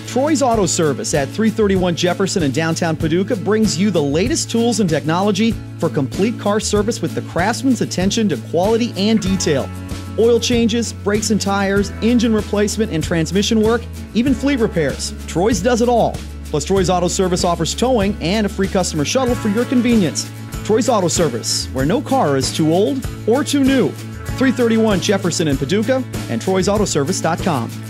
Troy's Auto Service at 331 Jefferson in downtown Paducah brings you the latest tools and technology for complete car service with the craftsman's attention to quality and detail. Oil changes, brakes and tires, engine replacement and transmission work, even fleet repairs. Troy's does it all. Plus, Troy's Auto Service offers towing and a free customer shuttle for your convenience. Troy's Auto Service, where no car is too old or too new. 331 Jefferson in Paducah and troysautoservice.com.